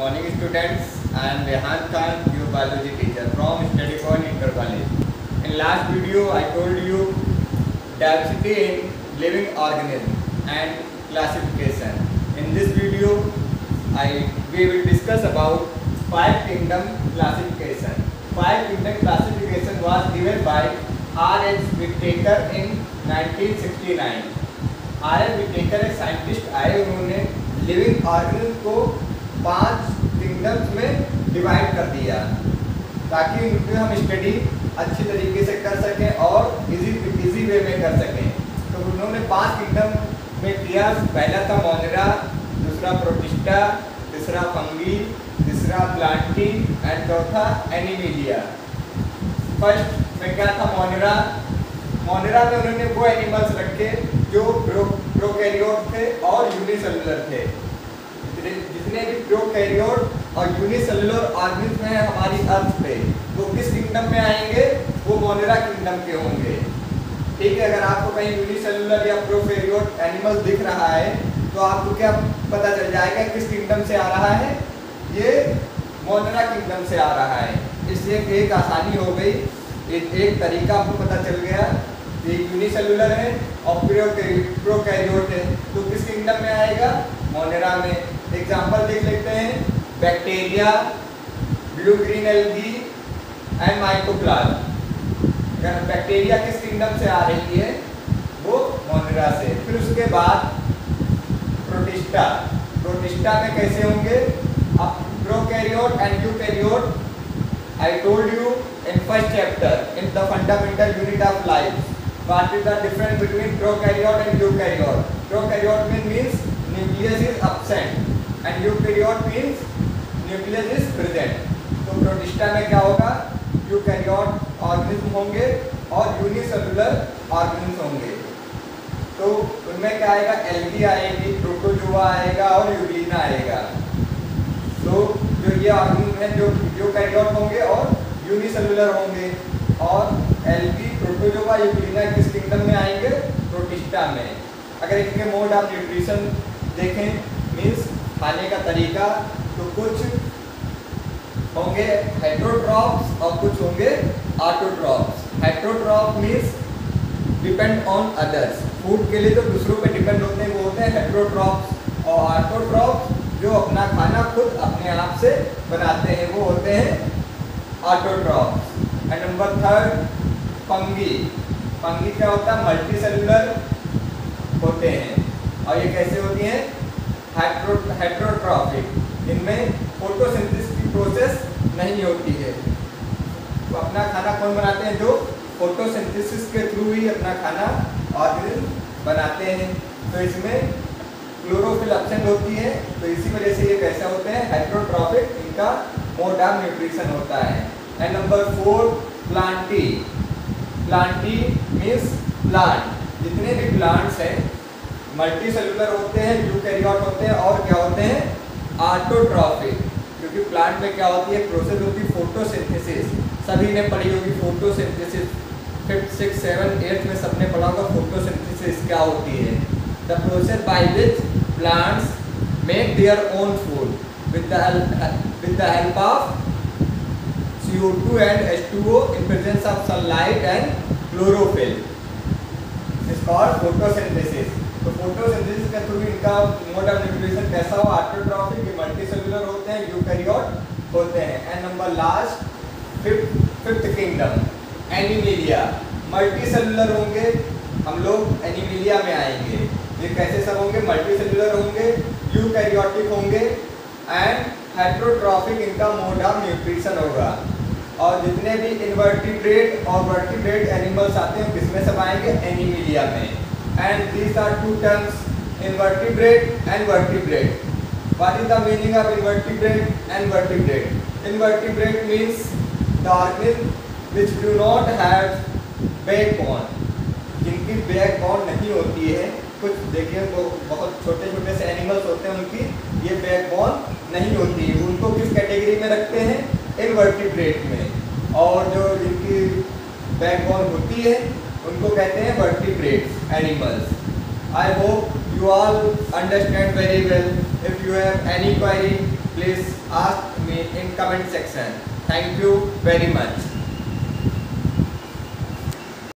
morning students. I am Rehan Khan, your biology teacher from Study Point Inter College. In last video I told you diversity in living organism and classification. In this video we will discuss about 5 kingdom classification. 5 kingdom classification was given by R.H. Whittaker in 1969. R.H. Whittaker एक scientist आए, उन्होंने living organism को 5 kingdoms में divide कर दिया ताकि उनकी हम स्टडी अच्छी तरीके से कर सकें और इजी वे में कर सकें। तो उन्होंने 5 किंगडम में किया। पहला था मोनेरा, दूसरा प्रोटिस्टा, तीसरा फंगी, तीसरा प्लांटी एंड चौथा एनिमिलिया। फर्स्ट में क्या था? मोनेरा। मोनेरा में उन्होंने वो एनिमल्स रखे जो प्रोकैरियोट थे और यूनिसेलुलर थे। जितने भी प्रोकैरियोट और यूनिसेलुलर ऑर्गेनिज्म हैं हमारी अर्थ पे, वो किस किंगडम में आएंगे? वो मोनेरा किंगडम के होंगे। ठीक है, अगर आपको कहीं यूनिसेलुलर या प्रोकैरियोट एनिमल दिख रहा है तो आपको क्या पता चल जाएगा किस किंगडम से आ रहा है? ये मोनेरा किंगडम से आ रहा है। इससे एक आसानी हो गई, एक तरीका आपको पता चल गया। ये यूनिसेलुलर है और प्रोकैरियोट है, तो किस किंगडम में आएगा? मोनेरा में। एग्जांपल देख लेते हैं, bacteria, blue green algae and mycoplasma. Bacteria किस किंगडम से आ रही है? वो मोनेरा से। फिर उसके बाद प्रोटिस्टा। प्रोटिस्टा में कैसे होंगे? अब prokaryote and eukaryote, I told you in first chapter in the fundamental unit of life what is the difference between prokaryote and eukaryote. Prokaryote means nucleus is absent and eukaryote means nucleus is present. तो protista में क्या होगा? Eukaryote organism होंगे और unicellular organism होंगे। तो उनमें क्या आएगा? एल्गी आएगी, प्रोटोजोआ आएगा और यूग्लिना आएगा। तो जो ये ऑर्गेनिज्म है जो यूकैरियोट होंगे और यूनिसेलुलर होंगे, और एल्गी, प्रोटोजोआ, यूग्लिना किस किंगडम में आएंगे? प्रोटिस्टा में। अगर इनके मोड ऑफ न्यूट्रिशन देखें, मीन्स खाने का तरीका, तो कुछ होंगे हेटेरोट्रॉप्स और कुछ होंगे autotrophs. Heterotroph means depend on others, food के लिए तो दूसरों पे डिपेंड होते हैं, वो होते हैं हेटेरोट्रॉप्स। और ऑटोट्रॉप्स जो अपना खाना खुद अपने आप से बनाते हैं, वो होते हैं autotrophs. And number 3 fungi. Fungi क्या होता है? मल्टीसेलुलर होते हैं और ये कैसे होती हैं? हेटेरोट्रॉफिक। इनमें फोटोसिंथेसिस की प्रोसेस नहीं होती है। तो अपना खाना कौन बनाते हैं? जो फोटोसिंथेसिस के थ्रू ही अपना खाना ऑर्गेनिज्म बनाते हैं। तो इसमें क्लोरोफिल एब्सेंट होती है, तो इसी वजह से ये कैसे होते हैं? हेटेरोट्रॉफिक। इनका मोड ऑफ न्यूट्रिशन होता है। And number 4 plantae. Plantae means plant. जितने भी प्लांट्स हैं मल्टीसेलुलर होते हैं, यूकैरियोट होते हैं और क्या होते हैं? ऑटोट्रॉफिक। क्योंकि प्लांट में क्या होती है? प्रोसेस होती है फोटोसिंथेसिस। सभी ने पढ़ी होगी photosynthesis, 5th 6th 7th 8th में सबने पढ़ा होगा फोटोसिंथेसिस क्या होती है। The process by which plants make their own food with the help of CO2 and H2O in presence of sunlight and chlorophyll is called photosynthesis. तो photosynthesis के through इनका मोड ऑफ न्यूट्रिशन कैसा हो? Autotrophic. Multicellular होते हैं, eukaryote होते हैं। And number last 5th kingdom animalia. Multicellular होंगे, हम लोग एनिमिलिया में आएंगे। ये कैसे सब होंगे? मल्टीसेलुलर होंगे, यूकैरियोटिक होंगे एंड हेटेरोट्रॉफिक। इनका मोड ऑफ न्यूट्रिशन होगा। और जितने भी इनवर्टिब्रेट और वर्टिब्रेट एनिमल्स आते हैं किसमें सब आएंगे? एनिमिलिया में। And these are 2 terms, invertebrate and vertebrate. What is the meaning of invertebrate and vertebrate? Invertebrate means the organism which do not have backbone, जिनकी बैकबोन नहीं होती है। कुछ देखिए तो बहुत छोटे छोटे से एनिमल्स होते हैं, उनकी ये बैकबोन नहीं होती है। उनको किस कैटेगरी में रखते हैं? इनवर्टिब्रेट में। और जो जिनकी बैकबोन होती है उनको कहते हैं vertebrate animals. I hope you all understand very well. If you have any query, please ask me in comment section. Thank you very much.